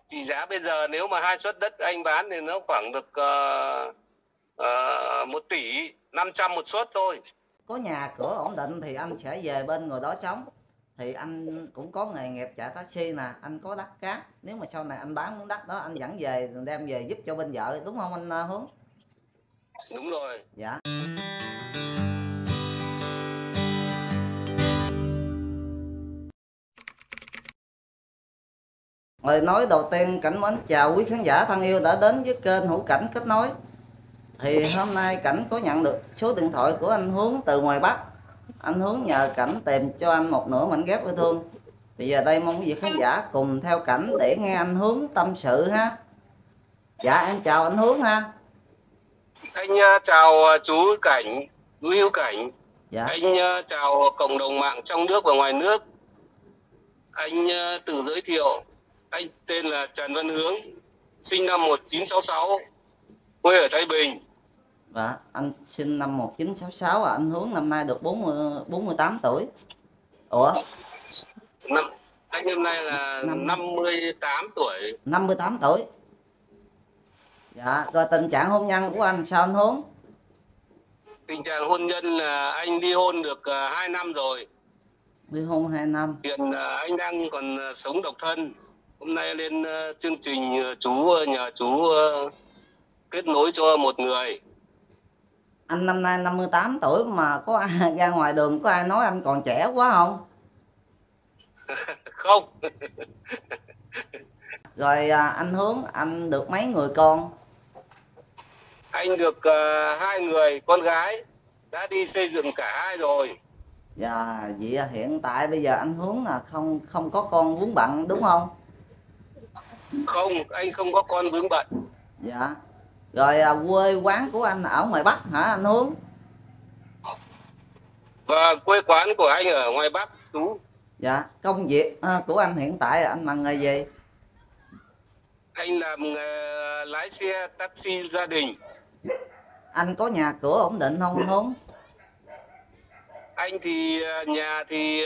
Trị giá bây giờ nếu mà 2 suất đất anh bán thì nó khoảng được 1,5 tỷ một suất thôi. Có nhà cửa ổn định thì anh sẽ về bên người đó sống. Thì anh cũng có nghề nghiệp chạy taxi nè, anh có đất cát. Nếu mà sau này anh bán miếng đất đó anh dẫn về đem về giúp cho bên vợ, đúng không anh Hướng? Đúng rồi. Dạ. Lời nói đầu tiên Cảnh mến chào quý khán giả thân yêu đã đến với kênh Hữu Cảnh Kết Nối. Thì hôm nay Cảnh có nhận được số điện thoại của anh Hướng từ ngoài Bắc. Anh Hướng nhờ Cảnh tìm cho anh một nửa mảnh ghép yêu thương. Thì giờ đây mong quý vị khán giả cùng theo Cảnh để nghe anh Hướng tâm sự ha. Dạ em chào anh Hướng ha. Anh chào chú Cảnh, chú Hữu Cảnh. Dạ. Anh chào cộng đồng mạng trong nước và ngoài nước. Anh tự giới thiệu, anh tên là Trần Văn Hướng, sinh năm 1966, quê ở Thái Bình. Dạ, anh sinh năm 1966 à, anh Hướng năm nay được 48 tuổi. Ủa? Anh năm nay là 58 tuổi. 58 tuổi. Dạ, rồi tình trạng hôn nhân của anh sao anh Hướng? Tình trạng hôn nhân là anh ly hôn được 2 năm rồi. Ly hôn 2 năm. Hiện anh đang còn sống độc thân. Hôm nay lên chương trình nhờ chú kết nối cho một người. Anh năm nay 58 tuổi mà có ai ra ngoài đường có ai nói anh còn trẻ quá không? Không. Rồi anh Hướng, anh được mấy người con? Anh được 2 người con gái, đã đi xây dựng cả hai rồi. Dạ, vậy hiện tại bây giờ anh Hướng là không có con vướng bận đúng không? Không, anh không có con vướng bận. Dạ. Rồi quê quán của anh ở ngoài Bắc hả anh Hướng? Và quê quán của anh ở ngoài Bắc chú. Dạ, công việc của anh hiện tại anh làm nghề gì? Anh làm lái xe taxi gia đình. Anh có nhà cửa ổn định không anh Hướng? Anh thì nhà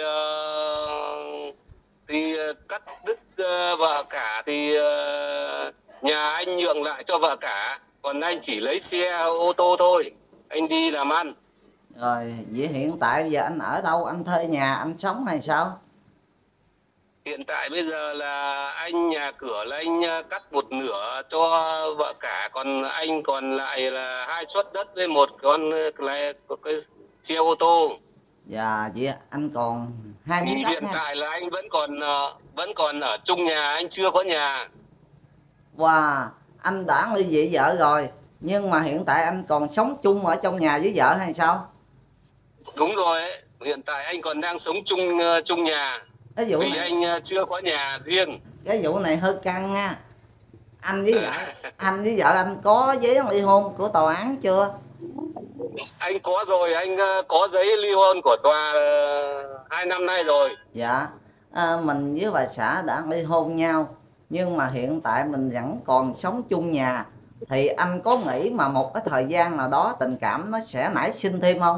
thì cắt đứt vợ cả thì nhà anh nhượng lại cho vợ cả, còn anh chỉ lấy xe ô tô thôi, anh đi làm ăn. Rồi vậy hiện tại bây giờ anh ở đâu, anh thuê nhà anh sống hay sao? Hiện tại bây giờ là anh nhà cửa là anh cắt một nửa cho vợ cả, còn anh còn lại là 2 suất đất với một cái xe ô tô. Dạ vậy anh còn 2 miếng đất Hiện nha. tại là anh vẫn còn ở chung nhà, anh chưa có nhà. Wow, anh đã ly dị vợ rồi nhưng mà hiện tại anh còn sống chung ở trong nhà với vợ hay sao? Đúng rồi ấy. Hiện tại anh còn đang sống chung nhà. Cái vụ Vì này, anh chưa có nhà riêng. cái vụ này hơi căng nha. Anh với vợ anh có giấy ly hôn của tòa án chưa? Anh có rồi, anh có giấy ly hôn của tòa 2 năm nay rồi. Dạ, mình với bà xã đã ly hôn nhau nhưng mà hiện tại mình vẫn còn sống chung nhà. Thì anh có nghĩ mà một cái thời gian nào đó tình cảm nó sẽ nảy sinh thêm không?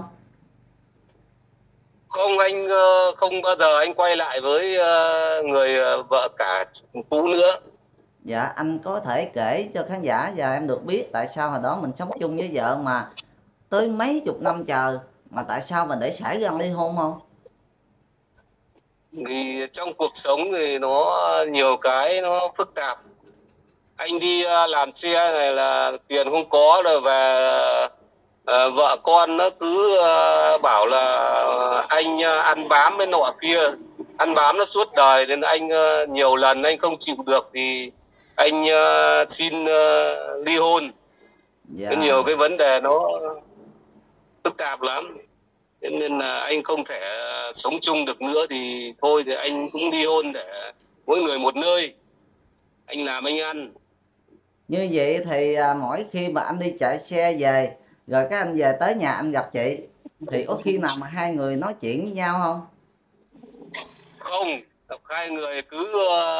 Không, anh không bao giờ anh quay lại với người vợ cả cũ nữa. Dạ, anh có thể kể cho khán giả và em được biết tại sao hồi đó mình sống chung với vợ mà tới mấy chục năm chờ mà tại sao mình để xảy ra ly hôn không? Vì trong cuộc sống thì nó nhiều cái nó phức tạp. Anh đi làm xe này là tiền không có rồi, và vợ con nó cứ bảo là anh ăn bám với nọ kia, ăn bám nó suốt đời, nên anh nhiều lần anh không chịu được thì anh xin ly hôn. Dạ. Có nhiều cái vấn đề nó phức tạp lắm, nên là anh không thể sống chung được nữa, thì thôi thì anh cũng ly hôn để mỗi người một nơi, anh làm anh ăn. Như vậy thì mỗi khi mà anh đi chạy xe về rồi các anh về tới nhà anh gặp chị thì có khi nào mà hai người nói chuyện với nhau không? Không, hai người cứ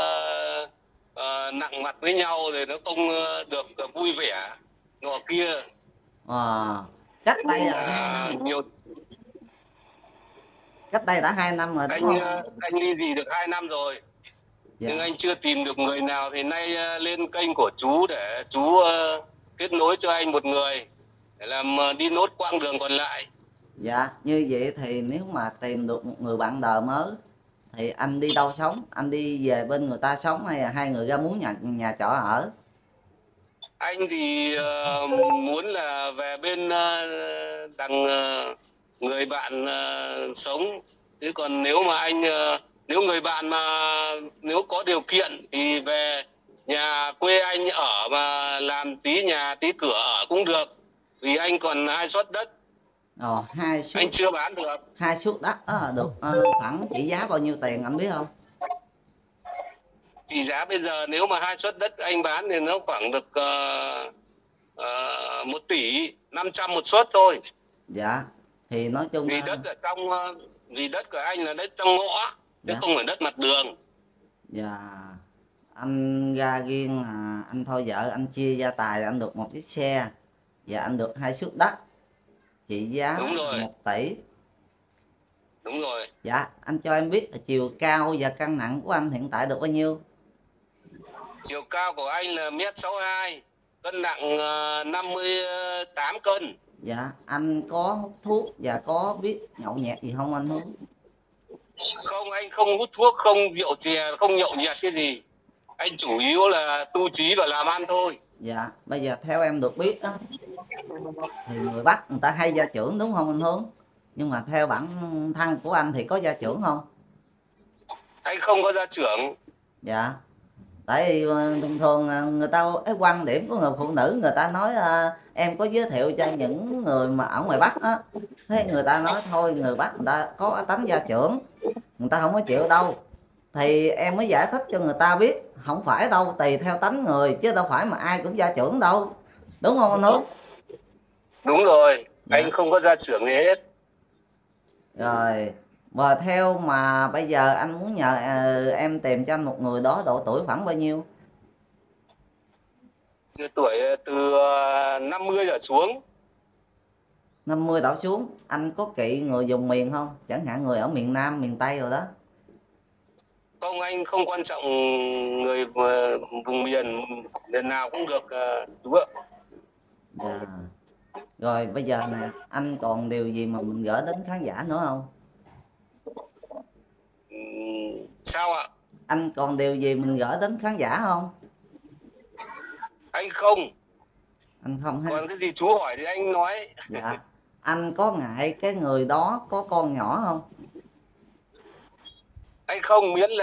nặng mặt với nhau thì nó không được vui vẻ nọ kia. Cách đây là 2 năm. Nhiều. Cách đây đã 2 năm rồi đúng không? Anh ly dị được 2 năm rồi. Dạ. Nhưng anh chưa tìm được người nào, thì nay lên kênh của chú để chú kết nối cho anh một người để làm đi nốt quãng đường còn lại. Dạ, như vậy thì nếu mà tìm được một người bạn đời mới thì anh đi đâu sống? Anh đi về bên người ta sống hay là hai người ra muốn nhà trọ ở? Anh thì muốn là về bên đằng người bạn sống. Thế còn nếu mà anh nếu người bạn mà nếu có điều kiện thì về nhà quê anh ở mà làm tí nhà tí cửa ở cũng được. Vì anh còn 2 suất đất, Hai anh suất chưa bán được. 2 suất đất được khoảng chỉ giá bao nhiêu tiền anh biết không? Thì giá bây giờ nếu mà 2 suất đất anh bán thì nó khoảng được 1 tỷ 500 một suất thôi. Dạ, thì nói chung Vì đất ở trong vì đất của anh là đất trong ngõ chứ dạ. không phải đất mặt đường. Dạ, anh ra riêng anh thôi vợ anh chia gia tài anh được một chiếc xe và anh được 2 suất đất trị giá Đúng rồi. 1 tỷ. Đúng rồi. Dạ, anh cho em biết là chiều cao và cân nặng của anh hiện tại được bao nhiêu? Chiều cao của anh là 1m62, cân nặng 58 cân. Dạ, anh có hút thuốc và có biết nhậu nhẹt gì không anh Hướng? Không, anh không hút thuốc, không rượu chè, không nhậu nhẹt cái gì. Anh chủ yếu là tu trí và làm ăn thôi. Dạ, bây giờ theo em được biết á, thì người Bắc người ta hay gia trưởng đúng không anh Hướng? Nhưng mà theo bản thân của anh thì có gia trưởng không? Anh không có gia trưởng. Dạ, tại vì thường thường người ta cái quan điểm của người phụ nữ người ta nói em có giới thiệu cho những người mà ở ngoài Bắc á, thế người ta nói thôi người Bắc người ta có tánh gia trưởng, người ta không có chịu đâu, thì em mới giải thích cho người ta biết không phải đâu, tùy theo tánh người chứ đâu phải mà ai cũng gia trưởng đâu, đúng không anh Hướng? Đúng rồi. Dạ. Anh không có gia trưởng gì hết. Rồi, và theo mà bây giờ anh muốn nhờ em tìm cho anh một người đó độ tuổi khoảng bao nhiêu? Tuổi từ 50 trở xuống. 50 đổ xuống. Anh có kỵ người vùng miền không? Chẳng hạn người ở miền Nam, miền Tây rồi đó. Không, anh không quan trọng người vùng miền nào cũng được chú ạ. Dạ. Rồi bây giờ nè, anh còn điều gì mà mình gửi đến khán giả nữa không? Sao ạ? Anh còn điều gì mình gửi đến khán giả không? Anh không. Anh không ha? Còn cái gì chú hỏi thì anh nói. Dạ. Anh có ngại cái người đó có con nhỏ không? Anh không, miễn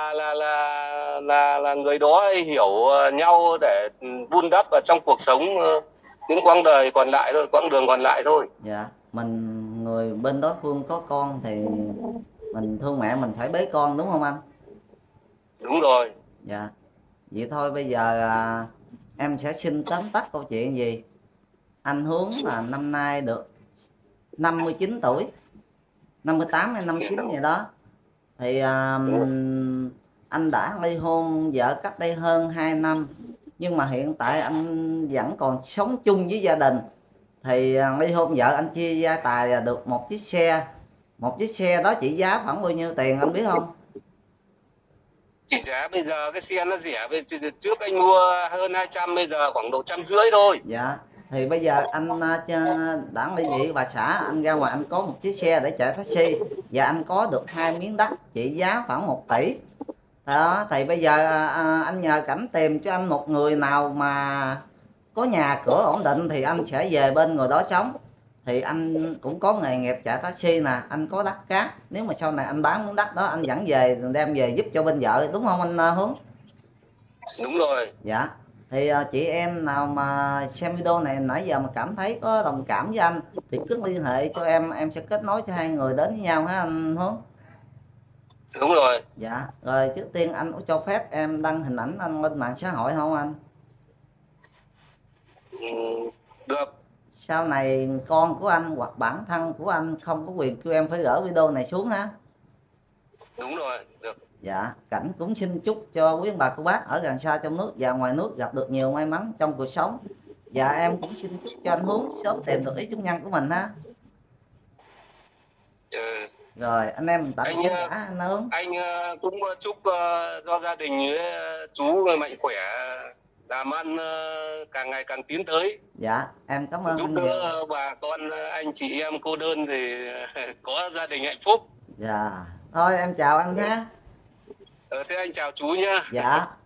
là người đó hiểu nhau để vun đắp vào trong cuộc sống những quãng đời còn lại thôi, quãng đường còn lại thôi. Dạ. Mình người bên đối phương có con thì mình thương mẹ mình phải bế con đúng không anh? Đúng rồi. Dạ. Vậy thôi bây giờ em sẽ xin tóm tắt câu chuyện gì. Anh Hướng là năm nay được 59 tuổi, 58 hay 59 gì đó. Thì anh đã ly hôn vợ cách đây hơn 2 năm. Nhưng mà hiện tại anh vẫn còn sống chung với gia đình. Thì ly hôn vợ anh chia gia tài được một chiếc xe. Một chiếc xe đó trị giá khoảng bao nhiêu tiền anh biết không? Chỉ giá bây giờ cái xe nó rẻ, trước anh mua hơn 200, bây giờ khoảng độ 150 thôi. Dạ. Thì bây giờ anh đã ly dị bà xã, anh ra ngoài anh có một chiếc xe để chạy taxi và anh có được 2 miếng đất trị giá khoảng 1 tỷ. Đó, thì bây giờ anh nhờ Cảnh tìm cho anh một người nào mà có nhà cửa ổn định thì anh sẽ về bên người đó sống. Thì anh cũng có nghề nghiệp chạy taxi nè, anh có đất cát, nếu mà sau này anh bán miếng đất đó anh dẫn về đem về giúp cho bên vợ, đúng không anh Hướng? Đúng rồi. Dạ. Thì chị em nào mà xem video này nãy giờ mà cảm thấy có đồng cảm với anh thì cứ liên hệ cho em sẽ kết nối cho hai người đến với nhau ha anh Hướng. Đúng rồi. Dạ. Rồi trước tiên anh có cho phép em đăng hình ảnh anh lên mạng xã hội không anh? Được. Sau này con của anh hoặc bản thân của anh không có quyền kêu em phải gỡ video này xuống ha. Đúng rồi. Được. Dạ. Cảnh cũng xin chúc cho quý ông bà cô bác ở gần xa trong nước và ngoài nước gặp được nhiều may mắn trong cuộc sống. Dạ em cũng xin chúc cho anh Hướng sớm tìm được ý chung nhân của mình ha. Ừ. Rồi anh em mình tặng Anh khán giả anh Hướng. anh cũng chúc cho gia đình với chú mạnh khỏe, làm ăn càng ngày càng tiến tới, Dạ em cảm ơn giúp anh đỡ nhiều. bà con anh chị em cô đơn thì có gia đình hạnh phúc. Dạ thôi em chào anh nhé. Thế anh chào chú nhá. Dạ.